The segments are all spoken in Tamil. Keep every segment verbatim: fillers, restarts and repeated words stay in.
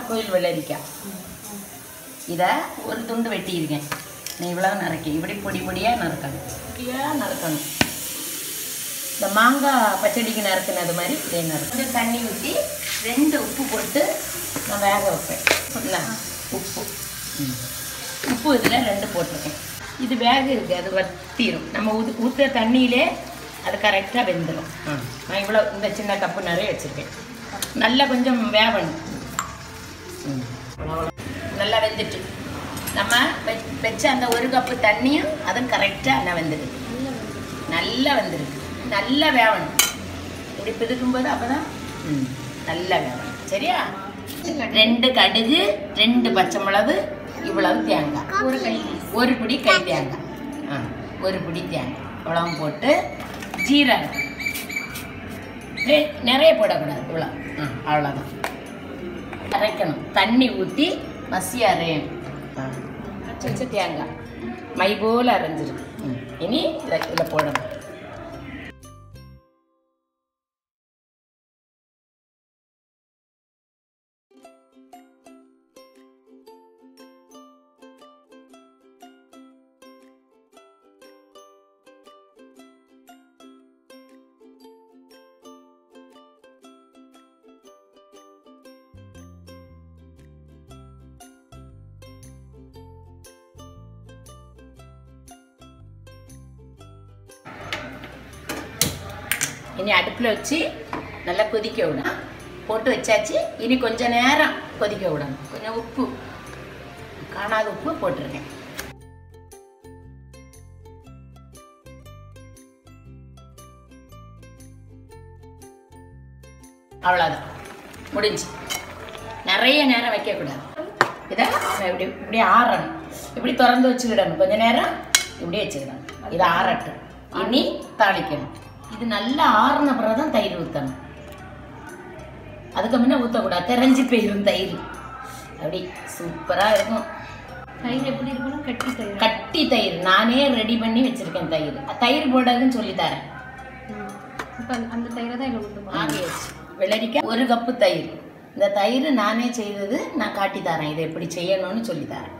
கோயில் வெள்ளரிக்காய். இதை ஒரு துண்டு வெட்டியிருக்கேன். நான் இவ்வளோ நறுக்கி இப்படி பொடி பொடியாக நறுக்கணும், பொடியாக நறுக்கணும். இந்த மாங்காய் பச்சடிக்கு நறுக்குனது மாதிரி இதே நறுக்கு. கொஞ்சம் தண்ணி ஊற்றி ரெண்டு உப்பு போட்டு நான் வேக வைப்பேன். உப்பு உப்பு இதில் ரெண்டு போட்டிருக்கேன். இது வேக இருக்குது, அது வத்திரும். நம்ம ஊற்று ஊற்ற தண்ணியிலே அது கரெக்டாக வெந்துடும். நான் இவ்வளோ இந்த சின்ன கப்பு நிறைய வச்சுருக்கேன். நல்லா கொஞ்சம் வேகணும். நல்லா வெந்துட்டு நம்ம வச்ச அந்த ஒரு கப்பு தண்ணியும் அதுவும் கரெக்டாக என்ன வெந்துடுது, நல்லா வெந்துருக்கு. நல்லா வேகணும். இப்படி பிதுக்கும்போது அப்போ தான் நல்லா வேகணும். சரியா? ரெண்டு கடுகு, ரெண்டு பச்சை மிளகு, இவ்வளவு தேங்காய், ஒரு கை ஒரு பிடி கை தேங்காய், ஆ ஒரு பிடி தேங்காய் இவ்வளவும் போட்டு ஜீரகம் நிறைய போடக்கூடாது, இவ்வளோ ஆ அவ்வளோதான். அரைக்கணும். தண்ணி ஊற்றி மசி அரையணும். அரைச்சி வச்ச தேங்காய் மை போல் அரைஞ்சிருக்கு. இனி இதை இதில் போடணும். இனி அடுப்பில் வச்சு நல்லா கொதிக்க விடணும். போட்டு வச்சாச்சு. இனி கொஞ்சம் நேரம் கொதிக்க விடணும். கொஞ்சம் உப்பு, காணாத உப்பு போட்டிருக்கேன். அவ்வளோதான், முடிஞ்சு. நிறைய நேரம் வைக்கக்கூடாது. இதை இப்படி இப்படி ஆறணும். இப்படி திறந்து வச்சுக்கிடணும். கொஞ்சம் நேரம் இப்படி வச்சுக்கிடணும். இதை ஆறட்டும். இனி தாளிக்கணும். இது நல்லா ஆறின பிறகு தான் தயிர் ஊற்றணும். அதுக்கு முன்னே ஊற்றக்கூடாது, தெரிஞ்சு போயிடும் தயிர். அப்படி சூப்பராக இருக்கும். தயிர் எப்படி இருக்கணும்? கட்டி தயிர். கட்டி தயிர் நானே ரெடி பண்ணி வச்சுருக்கேன். தயிர் தயிர் போடாதுன்னு சொல்லித்தரேன். இப்போ அந்த தயிரை தான் இதில் ஊற்றணும். ஆகியாச்சு. வெள்ளரிக்காய் ஒரு கப்பு தயிர். இந்த தயிர் நானே செய்தது, நான் காட்டி தரேன். இதை எப்படி செய்யணும்னு சொல்லித்தரேன்.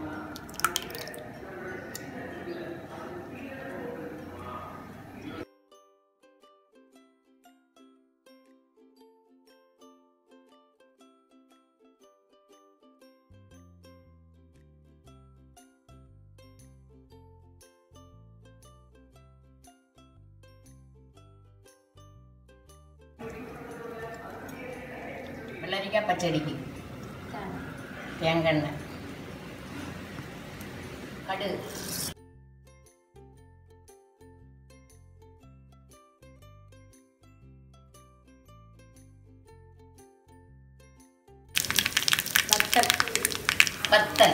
வெள்ளரிக்காய் பச்சடிக்கு தேங்காய், கடுகு, வத்தல் வத்தல்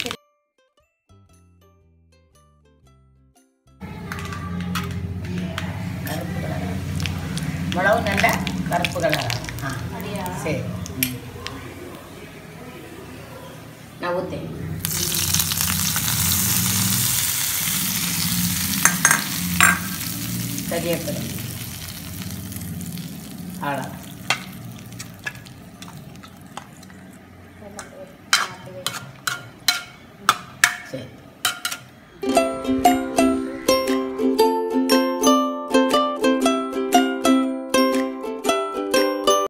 கருப்பு கலர், மிளகு நல்ல கருப்பு கலர். ஆ சரி, நான் ஊற்றேன். கறிவேப்பிலை, அவ்வளோ.